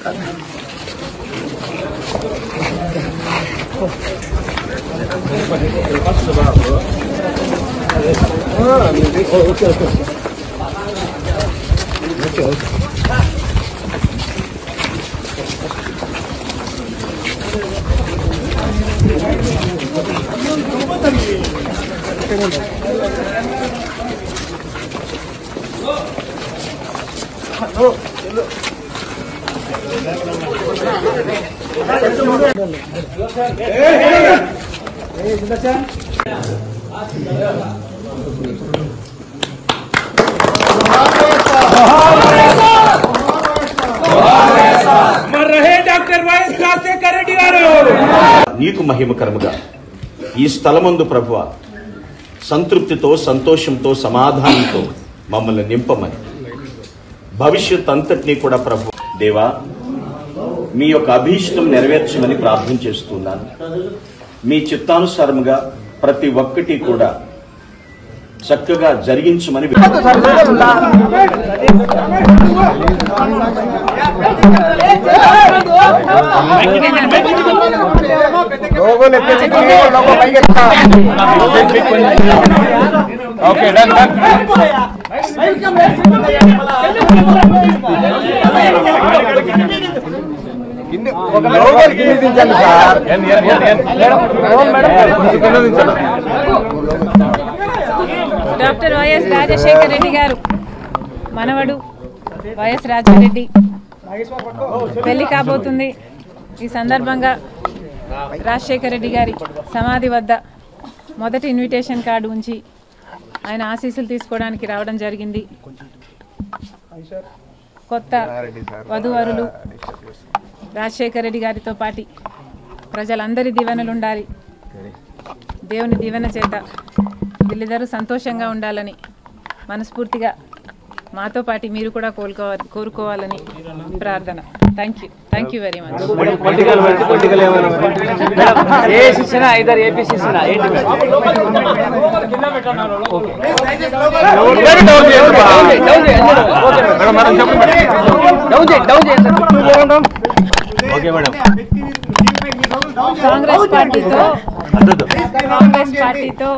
నీకు మహిమకరముగా ఈ స్థలమందు ప్రభువా సంతృప్తితో సంతోషంతో సమాధానంతో మమ్మల్ని నింపమని భవిష్యత్ అంతటినీ కూడా ప్రభు దేవా మీ యొక్క అభీష్టం నెరవేర్చమని ప్రార్థన చేస్తున్నాను. మీ చిత్తానుసారముగా ప్రతి ఒక్కటి కూడా చక్కగా జరిగించమని డాక్టర్ వైఎస్ రాజశేఖర రెడ్డి గారు మనవడు వైఎస్ రాజారెడ్డి పెళ్లి కాబోతుంది. ఈ సందర్భంగా రాజశేఖర రెడ్డి గారి సమాధి వద్ద మొదటి ఇన్విటేషన్ కార్డు ఉంచి ఆయన ఆశీస్సులు తీసుకోవడానికి రావడం జరిగింది. కొత్త వధూవరులు రాజశేఖర రెడ్డి గారితో పాటు ప్రజలందరి దీవెనలు ఉండాలి. దేవుని దీవెన చేత వీళ్ళిద్దరూ సంతోషంగా ఉండాలని మనస్ఫూర్తిగా మాతో పాటు మీరు కూడా కోరుకోవాలని ప్రార్థన. Thank you very much. Congress పార్టీతో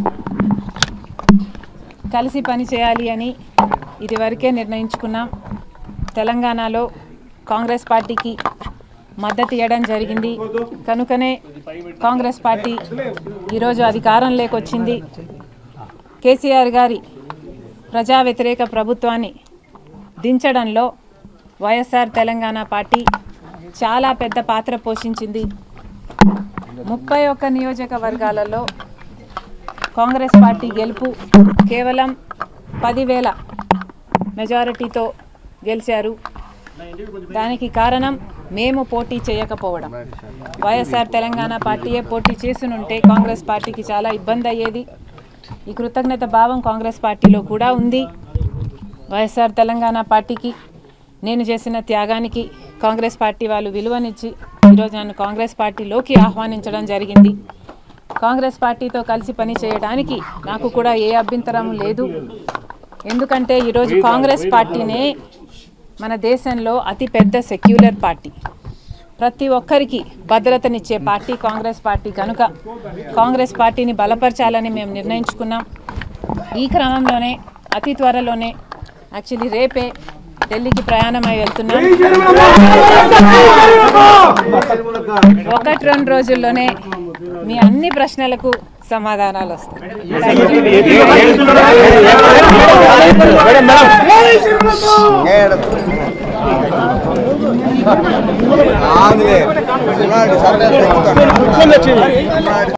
కలిసి పని చేయాలి అని ఇదివరకే నిర్ణయించుకున్నాం. తెలంగాణలో కాంగ్రెస్ పార్టీకి మద్దతు ఇవ్వడం జరిగింది. కనుకనే కాంగ్రెస్ పార్టీ ఈరోజు అధికారంలోకి వచ్చింది. కేసీఆర్ గారి ప్రజా వ్యతిరేక ప్రభుత్వాన్ని దించడంలో వైఎస్ఆర్ తెలంగాణ పార్టీ చాలా పెద్ద పాత్ర పోషించింది. 31 నియోజకవర్గాలలో కాంగ్రెస్ పార్టీ గెలుపు కేవలం 10,000 మెజారిటీతో గెలిచారు. దానికి కారణం మేము పోటీ చేయకపోవడం. వైఎస్ఆర్ తెలంగాణ పార్టీయే పోటీ చేసినుంటే కాంగ్రెస్ పార్టీకి చాలా ఇబ్బంది అయ్యేది. ఈ కృతజ్ఞత భావం కాంగ్రెస్ పార్టీలో కూడా ఉంది. వైఎస్ఆర్ తెలంగాణ పార్టీకి నేను చేసిన త్యాగానికి కాంగ్రెస్ పార్టీ వాళ్ళు విలువనిచ్చి ఈరోజు నన్ను కాంగ్రెస్ పార్టీలోకి ఆహ్వానించడం జరిగింది. కాంగ్రెస్ పార్టీతో కలిసి పని చేయడానికి నాకు కూడా ఏ అభ్యంతరం లేదు. ఎందుకంటే ఈరోజు కాంగ్రెస్ పార్టీనే మన దేశంలో అతిపెద్ద సెక్యులర్ పార్టీ, ప్రతి ఒక్కరికి భద్రతనిచ్చే పార్టీ కాంగ్రెస్ పార్టీ. కనుక కాంగ్రెస్ పార్టీని బలపరచాలని మేము నిర్ణయించుకున్నాం. ఈ క్రమంలోనే అతి త్వరలోనే యాక్చువల్లీ రేపే ఢిల్లీకి ప్రయాణమై వెళ్తున్నాం. 1-2 రోజుల్లోనే మీ అన్ని ప్రశ్నలకు సమాధానాలు వస్తాయి.